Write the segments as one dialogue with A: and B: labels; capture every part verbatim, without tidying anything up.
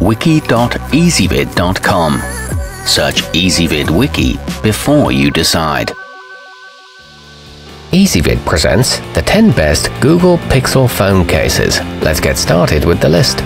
A: wiki dot ezvid dot com. Search Ezvid Wiki before you decide.
B: Ezvid presents the ten best Google Pixel phone cases. Let's get started with the list.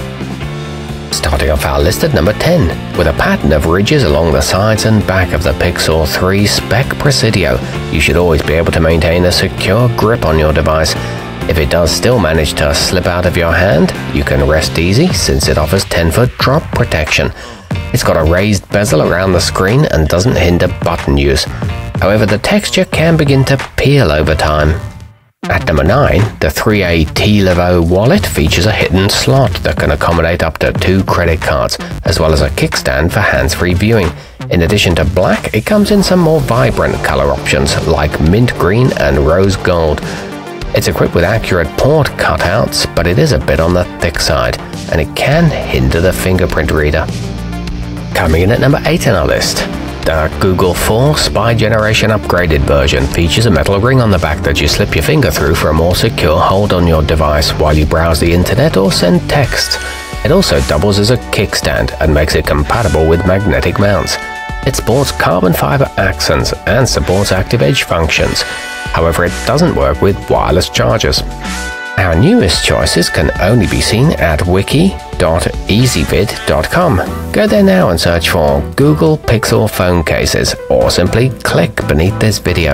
B: Starting off our list at number ten, with a pattern of ridges along the sides and back of the Pixel three Speck Presidio, you should always be able to maintain a secure grip on your device. If it does still manage to slip out of your hand, you can rest easy since it offers ten foot drop protection. It's got a raised bezel around the screen and doesn't hinder button use. However, the texture can begin to peel over time. At number nine, the three A Teelevo wallet features a hidden slot that can accommodate up to two credit cards, as well as a kickstand for hands-free viewing. In addition to black, it comes in some more vibrant color options like mint green and rose gold. It's equipped with accurate port cutouts, but it is a bit on the thick side, and it can hinder the fingerprint reader. Coming in at number eight on our list, the Google four spygeneration upgraded version features a metal ring on the back that you slip your finger through for a more secure hold on your device while you browse the internet or send texts. It also doubles as a kickstand and makes it compatible with magnetic mounts. It sports carbon fiber accents and supports active edge functions. However, it doesn't work with wireless chargers. Our newest choices can only be seen at wiki dot ezvid dot com. Go there now and search for Google Pixel phone cases, or simply click beneath this video.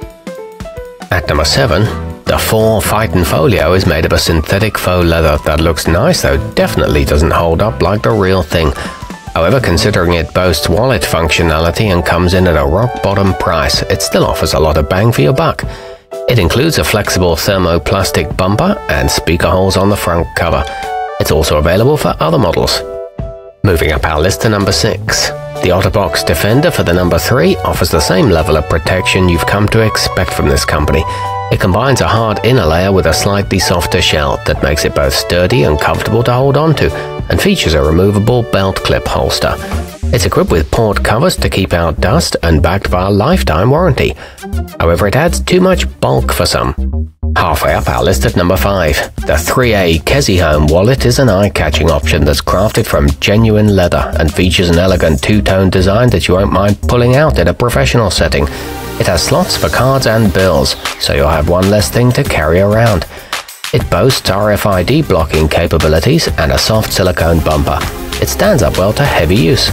B: At number seven, the four feitenn folio is made of a synthetic faux leather that looks nice, though definitely doesn't hold up like the real thing. However, considering it boasts wallet functionality and comes in at a rock-bottom price, it still offers a lot of bang for your buck. It includes a flexible thermoplastic bumper and speaker holes on the front cover. It's also available for other models. Moving up our list to number six. The otterbox Defender for the number three offers the same level of protection you've come to expect from this company. It combines a hard inner layer with a slightly softer shell that makes it both sturdy and comfortable to hold onto, and features a removable belt clip holster. It's equipped with port covers to keep out dust and backed by a lifetime warranty. However, it adds too much bulk for some. Halfway up our list at number five, the three A kezihome wallet is an eye-catching option that's crafted from genuine leather and features an elegant two-tone design that you won't mind pulling out in a professional setting. It has slots for cards and bills, so you'll have one less thing to carry around. It boasts R F I D blocking capabilities and a soft silicone bumper. It stands up well to heavy use.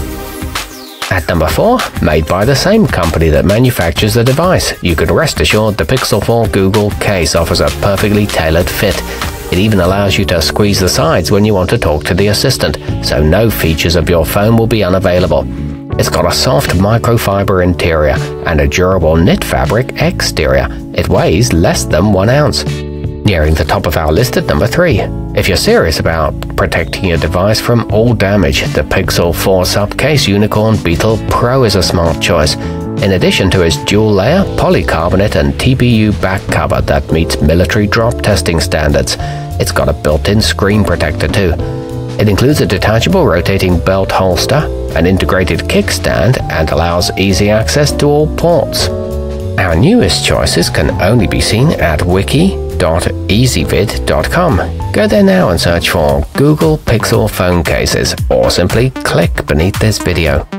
B: At number four, made by the same company that manufactures the device, you can rest assured the Pixel four Google case offers a perfectly tailored fit. It even allows you to squeeze the sides when you want to talk to the assistant, so no features of your phone will be unavailable. It's got a soft microfiber interior and a durable knit fabric exterior. It weighs less than one ounce. Nearing the top of our list at number three. If you're serious about protecting your device from all damage, the Pixel four supcase Unicorn Beetle Pro is a smart choice. In addition to its dual-layer, polycarbonate and T P U back cover that meets military drop testing standards, it's got a built-in screen protector too. It includes a detachable rotating belt holster, an integrated kickstand, and allows easy access to all ports. Our newest choices can only be seen at wiki dot ezvid dot com. Go there now and search for Google Pixel phone cases, or simply click beneath this video.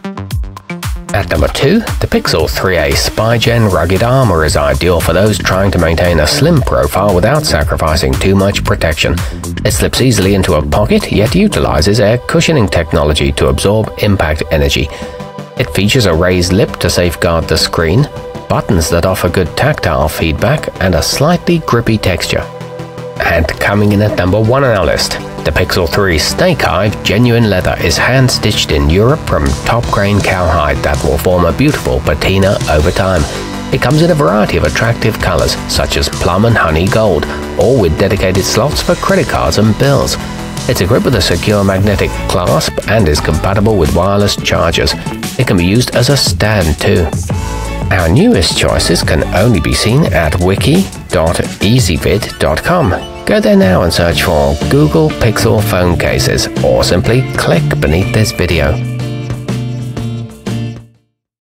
B: At number two, the Pixel three A Spigen rugged armor is ideal for those trying to maintain a slim profile without sacrificing too much protection. It slips easily into a pocket, yet utilizes air cushioning technology to absorb impact energy. It features a raised lip to safeguard the screen, buttons that offer good tactile feedback, and a slightly grippy texture. And coming in at number one on our list, the Pixel three Snakehive genuine leather is hand-stitched in Europe from top-grain cowhide that will form a beautiful patina over time. It comes in a variety of attractive colors, such as plum and honey gold, all with dedicated slots for credit cards and bills. It's equipped with a secure magnetic clasp and is compatible with wireless chargers. It can be used as a stand too. Our newest choices can only be seen at wiki dot ezvid dot com. Go there now and search for Google Pixel phone cases, or simply click beneath this video.